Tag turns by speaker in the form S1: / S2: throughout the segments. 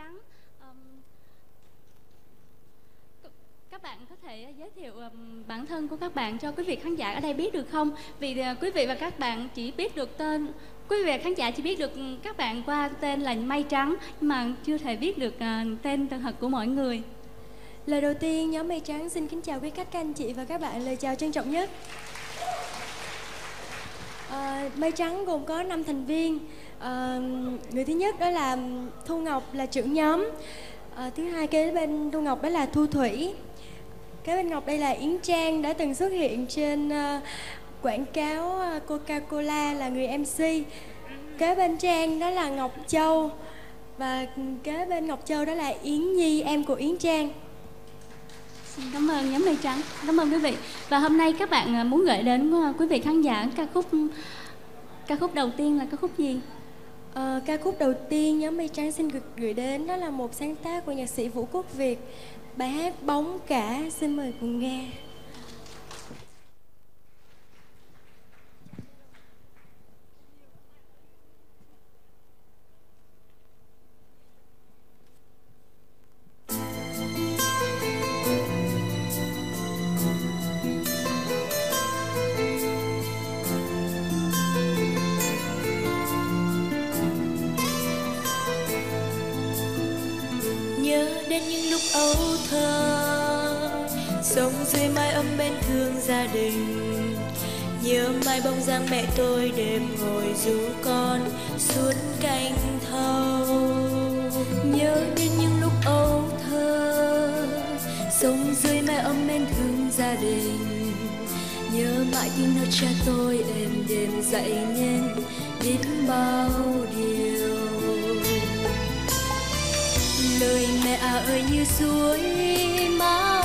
S1: Trắng. Các bạn có thể giới thiệu bản thân của các bạn cho quý vị khán giả ở đây biết được không? Vì quý vị và các bạn chỉ biết được tên, quý vị và khán giả chỉ biết được các bạn qua tên là Mây Trắng, nhưng mà chưa thể biết được tên thật của mỗi người.
S2: Lời đầu tiên, nhóm Mây Trắng xin kính chào quý khách, các anh chị và các bạn. Lời chào trân trọng nhất. Mây Trắng gồm có 5 thành viên. Người thứ nhất đó là Thu Ngọc, là trưởng nhóm. Thứ hai kế bên Thu Ngọc đó là Thu Thủy. Kế bên Ngọc đây là Yến Trang, đã từng xuất hiện trên quảng cáo Coca-Cola, là người MC. Kế bên Trang đó là Ngọc Châu. Và kế bên Ngọc Châu đó là Yến Nhi, em của Yến Trang.
S1: Xin cảm ơn nhóm Mây Trắng, cảm ơn quý vị. Và hôm nay các bạn muốn gửi đến quý vị khán giả ca khúc đầu tiên là ca khúc gì?
S2: Ca khúc đầu tiên nhóm Mây Trắng xin gửi đến đó là một sáng tác của nhạc sĩ Vũ Quốc Việt, bài hát Bóng Cả. Xin mời cùng nghe.
S3: Đến những lúc ấu thơ, sống dưới mái ấm bên thương gia đình. Nhớ mãi bóng dáng mẹ tôi đêm ngồi ru con suốt canh thâu. Nhớ đến những lúc ấu thơ, sống dưới mái ấm bên thương gia đình. Nhớ mãi tiếng nói cha tôi êm đềm dạy nên biết bao điều. Lời mẹ ơi như suối Má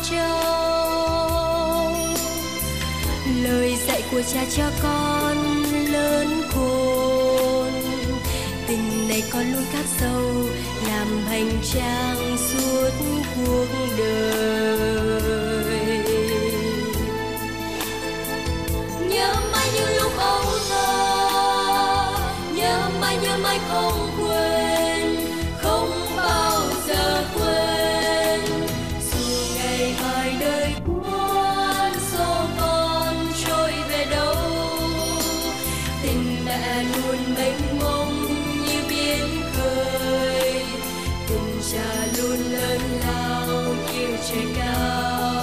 S3: Châu, lời dạy của cha cho con lớn khôn. Tình này con luôn khắc sâu, làm hành trang suốt cuộc đời. Nhớ mãi những lúc ấu thơ, nhớ mãi không quên, không bao giờ quên. Dù ngày hai đời cuốn số con trôi về đâu, tình mẹ luôn mênh mông như biển khơi. Tình cha luôn lớn lao kiêu trời cao.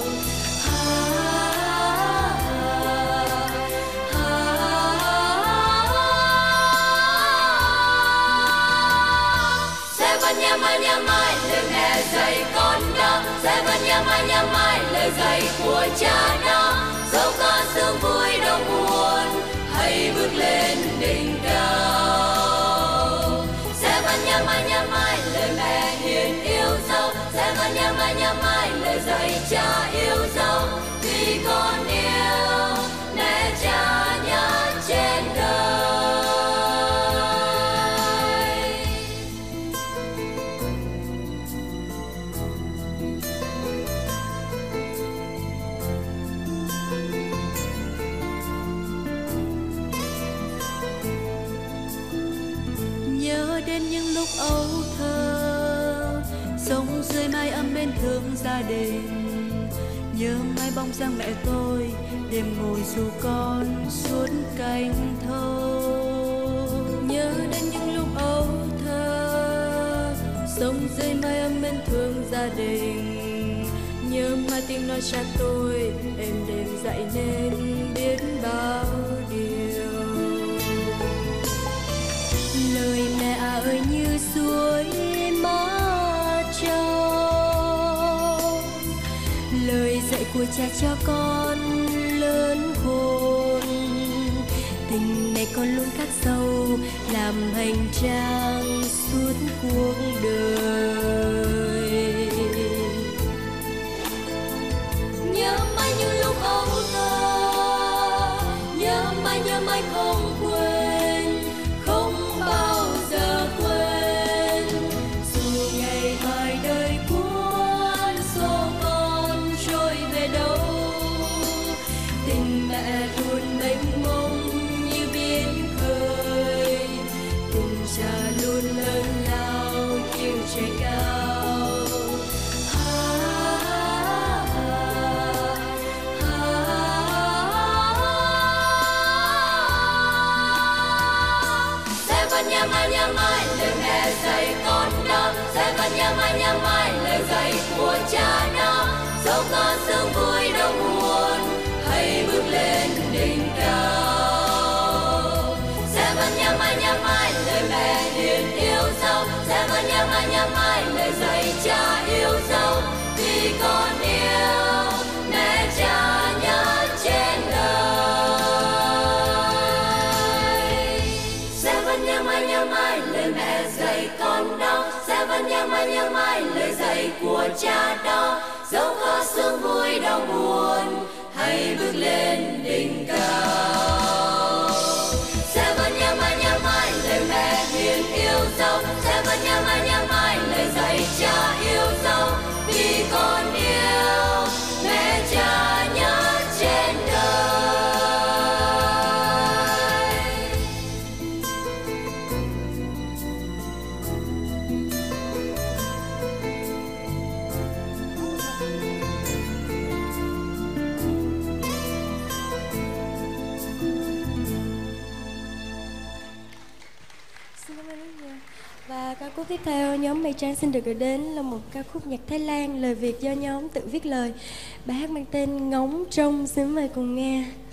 S3: Nhớ mãi lời mẹ dạy con đó, sẽ vẫn nhớ mãi lời dạy của cha đó. Dẫu có sương vui đâu buồn, hãy bước lên đỉnh cao. Sẽ vẫn nhớ mãi lời mẹ hiền yêu dấu, sẽ vẫn nhớ mãi lời dạy cha yêu dấu. Vì con yêu mẹ cha nhất trên đời. Đến những lúc ấu thơ, sống dưới mái ấm bên thương gia đình. Nhớ mãi bóng dáng mẹ tôi đêm ngồi ru con suốt canh thâu. Nhớ đến những lúc ấu thơ, sống dưới mái ấm bên thương gia đình. Nhớ mãi tiếng nói cha tôi êm đềm dạy nên biết bao điều. Lời mẹ ơi như suối Má Châu, lời dạy của cha cho con lớn khôn. Tình này con luôn khắc sâu, làm hành trang suốt cuộc đời. Nhớ mãi những lúc ấu thơ, nhớ mãi không quên, không bao giờ quên. Dù ngày mai đời cuốn số con trôi về đâu, tình mẹ luôn mênh mông như biển khơi. Tình cha luôn lớn lao nhớ mãi lời mẹ dạy con đó, sẽ vẫn nhớ mãi lời dạy của cha đó. Dẫu có sương vui đâu buồn, hãy bước lên đỉnh cao. Sẽ vẫn nhớ mãi lời mẹ hiền yêu dấu, sẽ vẫn nhớ mãi lời dạy cha yêu dấu. Vì con yêu mẹ cha nhớ trên đời. Sẽ vẫn nhớ mãi lời mẹ dạy con đó, sẽ vẫn nhớ mãi lời dạy của cha đó. Dẫu có sương vui đau buồn, hãy bước lên đỉnh cao. Sẽ vẫn nhớ mãi lời mẹ hiền yêu dấu, sẽ vẫn nhớ mãi lời dạy cha yêu dấu. Vì con yêu mẹ cha nhớ trên đời.
S2: Xin cảm ơn rất nhiều. Và ca khúc tiếp theo nhóm Mây Trắng xin được gửi đến là một ca khúc nhạc Thái Lan, lời Việt do nhóm tự viết lời. Bài hát mang tên Ngóng Trông, xin mời cùng nghe.